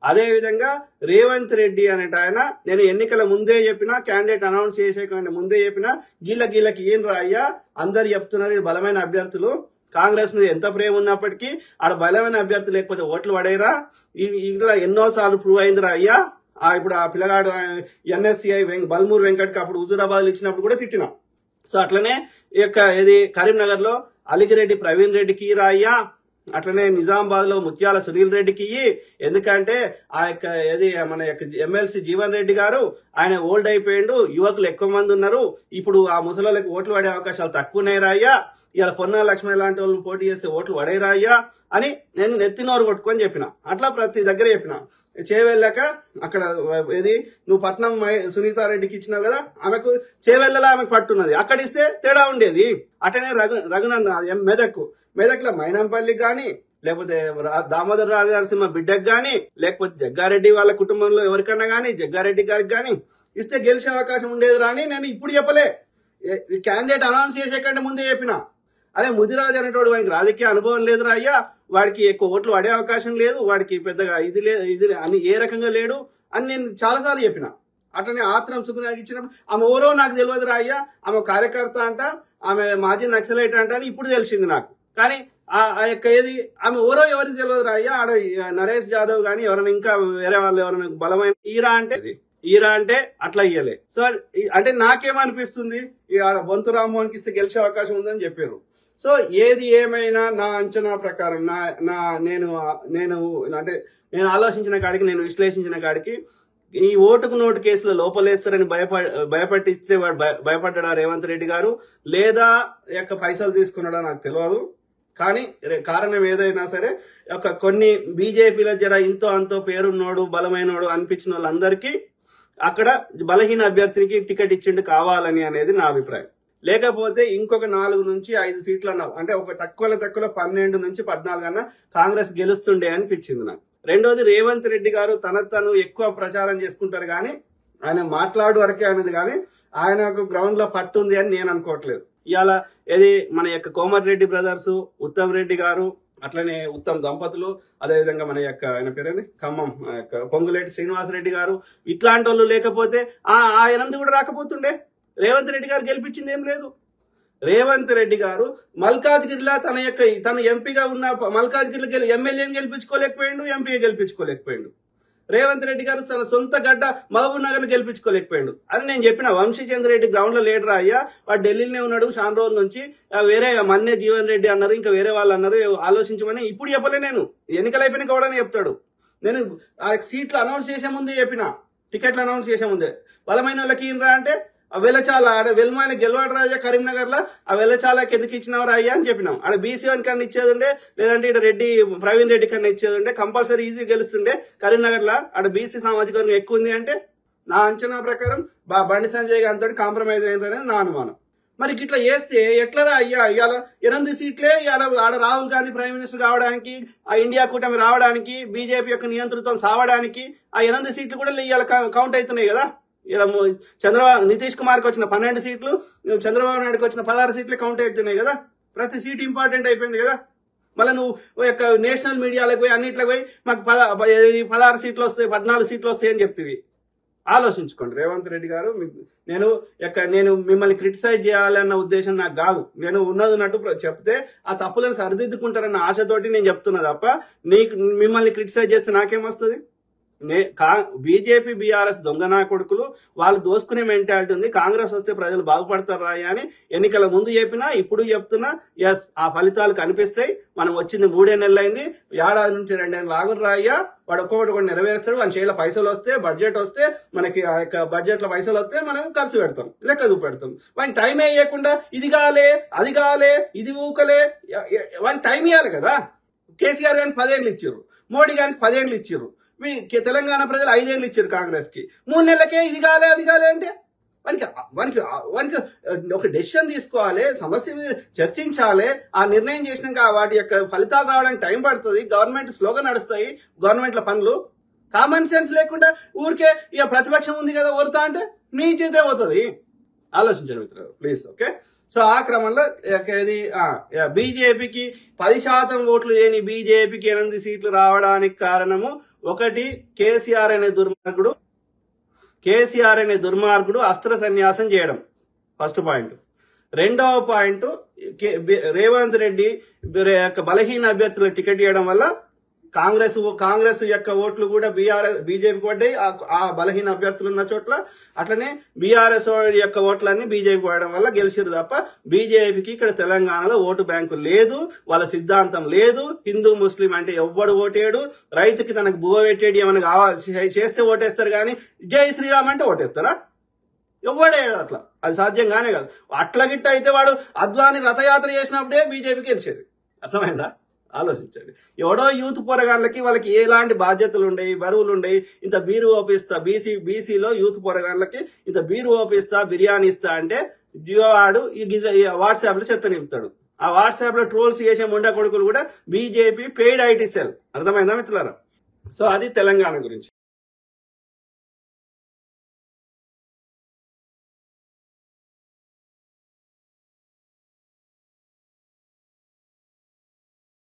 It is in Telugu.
అదే విధంగా రేవంత్ రెడ్డి అనేట ఆయన నేను ఎన్నికల ముందే చెప్పినా, క్యాండిడేట్ అనౌన్స్ చేసే ముందే చెప్పినా, గీళ్ళకి ఏం రాయ్యా అందరు చెప్తున్నారు ఈ బలమైన అభ్యర్థులు, కాంగ్రెస్ మీద ఎంత ప్రేమ ఉన్నప్పటికీ ఆడ బలమైన అభ్యర్థి లేకపోతే ఓట్లు పడేరా, ఇట్లా ఎన్నోసార్లు ప్రూవ్ అయిందిరా అయ్యా. ఇప్పుడు ఆ పిల్లగాడు ఎన్ఎస్సిఐ బల్మూర్ వెంకట్కి అప్పుడు హుజూరాబాద్ ఇచ్చినప్పుడు కూడా తిట్టినా. సో అట్లనే ఇది కరీంనగర్ లో అలిగిరెడ్డి ప్రవీణ్ రెడ్డికి రాయ్యా, అట్లనే నిజామాబాద్ లో ముత్యాల సునీల్ రెడ్డికి, ఎందుకంటే మన యొక్క ఎమ్మెల్సీ జీవన్ రెడ్డి గారు ఆయన ఓల్డ్ అయిపోయిండు, యువకులు ఎక్కువ మంది ఉన్నారు, ఇప్పుడు ఆ ముసలికి ఓట్లు పడే అవకాశాలు తక్కువ ఉన్నాయి రాయ్యా, ఇలా పొన్నా లక్ష్మణ్ లాంటి వాళ్ళు పోటీ చేస్తే ఓట్లు పడే రాయ్యా అని నేను నెత్తినోరు కొట్టుకొని చెప్పిన. అట్లా ప్రతి దగ్గర చెప్పిన. చేవెళ్ళాక అక్కడ నువ్వు పట్నం సునీతారెడ్డికి ఇచ్చినావు కదా, ఆమెకు చేవెళ్ళలా ఆమెకు పట్టున్నది, అక్కడ ఇస్తే తేడా ఉండేది. అటనే రఘునందన్ మెదక్లో మైనంపల్లికి గాని, లేకపోతే దామోదర్ రాజనరసింహ బిడ్డకు గాని, లేకపోతే జగ్గారెడ్డి వాళ్ళ కుటుంబంలో ఎవరికన్నా గాని, జగ్గారెడ్డి గారికి గాని ఇస్తే గెలిచే అవకాశం ఉండేది రాని నేను ఇప్పుడు చెప్పలే, క్యాండిడేట్ అనౌన్స్ చేసే కంటే ముందే చెప్పిన. అరే ముదిరాజు అనేటోడు వాడికి రాజకీయ అనుభవం లేదురా అయ్యా, వాడికి ఎక్కువ ఓట్లు పడే అవకాశం లేదు, వాడికి పెద్దగా ఇది అని ఏ రకంగా లేడు అని నేను చాలాసార్లు చెప్పిన. అట్లనే ఆత్రం సుఖనాకి ఇచ్చినప్పుడు ఆమె ఎవరో నాకు తెలియదురా అయ్యా, ఆమె కార్యకర్త అంట, ఆమె మాజీ నక్సలైట్ అంట అని ఇప్పుడు తెలిసింది నాకు. కానీ ఆ యొక్క ఆమె ఎవరికి తెలియదురా అయ్యా, ఆడ నరేష్ జాదవ్ గాని ఎవరైనా ఇంకా వేరే వాళ్ళు ఎవరైనా బలమైన ఈరా అంటే అట్లా ఇయ్యలే. సో అంటే నాకేమనిపిస్తుంది, ఆడ బొంతు రామ్మోహన్కి ఇస్తే గెలిచే అవకాశం ఉందని చెప్పారు. సో ఏది ఏమైనా నా అంచనా ప్రకారం నేను ఆలోచించిన కాడికి, నేను విశ్లేషించిన కాడికి, ఈ ఓటుకు నోటు కేసులో లోపలేస్తారని భయపట్టిస్తే వాడు భయపడ్డా రేవంత్ రెడ్డి గారు, లేదా యొక్క పైసలు తీసుకున్నాడా నాకు తెలియదు. కానీ కారణం ఏదైనా సరే కొన్ని బీజేపీలో జర ఇంతో అంతో పేరున్నోడు బలమైనోడు అనిపించిన వాళ్ళందరికీ అక్కడ బలహీన అభ్యర్థికి టికెట్ ఇచ్చిండు కావాలని అనేది నా అభిప్రాయం. లేకపోతే ఇంకొక 4 నుంచి 5 సీట్లు అన్నావు అంటే ఒక తక్కువలో 12 నుంచి 14 అన్నా కాంగ్రెస్ గెలుస్తుండే అనిపించింది నాకు. రెండోది, రేవంత్ రెడ్డి గారు తను ఎక్కువ ప్రచారం చేసుకుంటారు కానీ ఆయన మాట్లాడు వరకే అనేది, కానీ ఆయనకు గ్రౌండ్ లో పట్టుంది అని నేను అనుకోవట్లేదు. ఇవాళ మన యొక్క కోమటిరెడ్డి బ్రదర్స్, ఉత్తమ్ రెడ్డి గారు, అట్లనే ఉత్తమ్ దంపతులు, అదేవిధంగా మన యొక్క ఆయన పేరేంది ఖమ్మం పొంగులేటి శ్రీనివాసరెడ్డి గారు, ఇట్లాంటి వాళ్ళు లేకపోతే ఆయనంది కూడా రాకపోతుండే. రేవంత్ రెడ్డి గారు గెలిపించింది ఏం లేదు. రేవంత్ రెడ్డి గారు మల్కాజ్గిరిలో తన ఎంపీగా ఉన్న మల్కాజ్గిరిలో ఎమ్మెల్యేని గెలిపించుకోలేకపోయిండు, ఎంపీ గెలిపించుకోలేకపోయిండు. రేవంత్ రెడ్డి గారు తన సొంత గడ్డ మహబూబ్ నగర్ గెలిపించుకోలేకపోయాడు అని నేను చెప్పిన. వంశీచంద్ర రెడ్డి గ్రౌండ్ లో లీడర్ అయ్యా, వాడు ఢిల్లీలోనే ఉన్నాడు చాలా రోజుల నుంచి, వేరే మన్నే జీవన్ రెడ్డి అన్నారు, ఇంకా వేరే వాళ్ళు అన్నారు, ఆలోచించమని ఇప్పుడు చెప్పలే. నేను ఎన్నికలు అయిపోయినా కూడా చెప్తాడు. నేను ఆ సీట్లు అనౌన్స్ చేసే ముందే చెప్పిన, టికెట్లు అనౌన్స్ చేసే ముందే బలమైన వాళ్ళకి ఈయనరా అంటే వెల్లచాల ఆడ వెల్మాని గెలవాడు రాయ్యా కరీంనగర్ లో, ఆ వెల్లచాలకి ఎందుకు ఇచ్చినవరా అయ్యా అని చెప్పినాం. ఆడ బీసీ వన్ కన్నా ఇచ్చేది ఉండే, లేదంటే ఇక్కడ ప్రవీణ్ రెడ్డి కన్నా ఇచ్చేది ఉండే, కంపల్సరీ ఈజీ గెలుస్తుండే కరీంనగర్ లో. ఆడ బీసీ సామాజిక వర్గం ఎక్కువ ఉంది అంటే నా అంచనా ప్రకారం బండి సంజయ్ గారితో కాంప్రమైజ్ అయిందనేది నా అనుమానం. మరి ఇట్లా చేస్తే ఎట్లరా అయ్యా, ఇవాళ 8 సీట్లే ఇవాళ ఆడ రాహుల్ గాంధీ ప్రైమ్ మినిస్టర్ కావడానికి, ఆ ఇండియా కూటమి రావడానికి, బీజేపీ యొక్క నియంత్రణతో సావడానికి ఆ 8 సీట్లు కూడా ఇవాళ కౌంట్ అవుతున్నాయి కదా. ఇలా నితీష్ కుమార్కి వచ్చిన 12 సీట్లు, చంద్రబాబు నాయుడుకి వచ్చిన 16 సీట్లు కౌంట్ అవుతున్నాయి కదా. ప్రతి సీట్ ఇంపార్టెంట్ అయిపోయింది కదా. మళ్ళీ నువ్వు యొక్క నేషనల్ మీడియాలకు పోయి అన్నిట్లకు పోయి మాకు 16 సీట్లు వస్తాయి, 14 సీట్లు వస్తాయి అని చెప్తుంది. ఆలోచించుకోండి రేవంత్ రెడ్డి గారు. నేను మిమ్మల్ని క్రిటిసైజ్ చేయాలన్న ఉద్దేశం నాకు కాదు. నేను ఉన్నట్టు చెప్తే ఆ తప్పులను సరిదిద్దుకుంటారన్న ఆశతోటి నేను చెప్తున్నా తప్ప మిమ్మల్ని క్రిటిసైజ్ చేస్తే నాకేమొస్తుంది. బీజేపీ బీఆర్ఎస్ దొంగనా కొడుకులు, వాళ్ళు దోసుకునే మెంటాలిటీ ఉంది. కాంగ్రెస్ వస్తే ప్రజలు బాగుపడతారు రాయ్యా అని ఎన్నికల ముందు చెప్పినా, ఇప్పుడు చెప్తున్నా. ఎస్, ఆ ఫలితాలు కనిపిస్తాయి. మనం వచ్చింది 3 నెలలు అయింది, ఏడాది నుంచి 2 నెలలు ఆగురు రాయ్యా. వాడు ఒక్కొక్కటి నెరవేరుస్తాడు. వాని చేతిలో పైసలు వస్తే, బడ్జెట్ వస్తే, మనకి ఆ యొక్క బడ్జెట్ లో పైసలు వస్తే మనం ఖర్చు పెడతాం, లెక్క చూపెడతాం. వానికి టైం వేయకుండా ఇది కాలే, అది కాలే, ఇది ఊకలే, వానికి టైం ఇవ్వాలి కదా. కేసీఆర్ గారికి 10 ఏళ్ళు ఇచ్చారు, మోడీ గారికి 10 ఏళ్ళు ఇచ్చారు, తెలంగాణ ప్రజలు 5 ఏళ్ళు ఇచ్చారు కాంగ్రెస్ కి. 3 నెలలకే ఇది కాలే అది కాలే అంటే వానికి ఒక డెసిషన్ తీసుకోవాలి, సమస్య మీద చర్చించాలి. ఆ నిర్ణయం చేసినాక వాటి యొక్క ఫలితాలు రావడానికి టైం పడుతుంది. గవర్నమెంట్ స్లోగా నడుస్తాయి గవర్నమెంట్ల పనులు. కామన్ సెన్స్ లేకుండా ఊరికే ఇక ప్రతిపక్షం ఉంది కదా ఓరుతా అంటే నీ చేతే పోతుంది. ఆలోచించండి మిత్రులు ప్లీజ్. ఓకే. సో ఆ క్రమంలో ఇది బీజేపీకి 10% ఓట్లు లేని బీజేపీకి 8 సీట్లు రావడానికి కారణము ఒకటి కేసీఆర్ అనే దుర్మార్గుడు అస్త్ర సన్యాసం చేయడం, ఫస్ట్ పాయింట్. రెండవ పాయింట్, రేవంత్ రెడ్డి బలహీన అభ్యర్థులకు టికెట్ ఇవ్వడం వల్ల కాంగ్రెస్ యొక్క ఓట్లు కూడా బీజేపీకి పడ్డాయి ఆ బలహీన అభ్యర్థులు ఉన్న చోట్ల. అట్లనే బీఆర్ఎస్ యొక్క ఓట్లన్నీ బీజేపీకి పడడం వల్ల గెలిచిరు తప్ప బీజేపీకి ఇక్కడ తెలంగాణలో ఓటు బ్యాంకు లేదు, వాళ్ళ సిద్ధాంతం లేదు. హిందూ ముస్లిం అంటే ఎవ్వడు ఓటేడు, రైతుకి తనకు బువ్వ పెట్టేడు ఏమైనా చేస్తే ఓటేస్తారు కానీ జై శ్రీరామ్ అంటే ఓటేస్తారా? ఎవ్వడే అట్లా, అది సాధ్యం కానే కాదు. అట్లా గిట్ట అయితే వాడు అద్వాని రథయాత్ర చేసినప్పుడే బీజేపీకి గెలిచేది. అర్థమైందా? ఆలోచించండి. ఎవడో యూత్ పోరగాళ్ళకి వాళ్ళకి ఎలాంటి బాధ్యతలు ఉండయి, బరువులు ఉండయి, ఇంత బీరు ఓపిస్తా, బీసీలో యూత్ పోరగాళ్ళకి ఇంత బీరు ఓపిస్తా, బిర్యానీ ఇస్తా అంటే వాడు వాట్సాప్ లో చెత్త నింపుతాడు. ఆ వాట్సాప్ లో ట్రోల్స్ చేసే ముండా కొడుకులు కూడా బీజేపీ పెయిడ్ ఐటీ సెల్. అర్థమైందా మిత్రులారా? సో అది తెలంగాణ గురించి.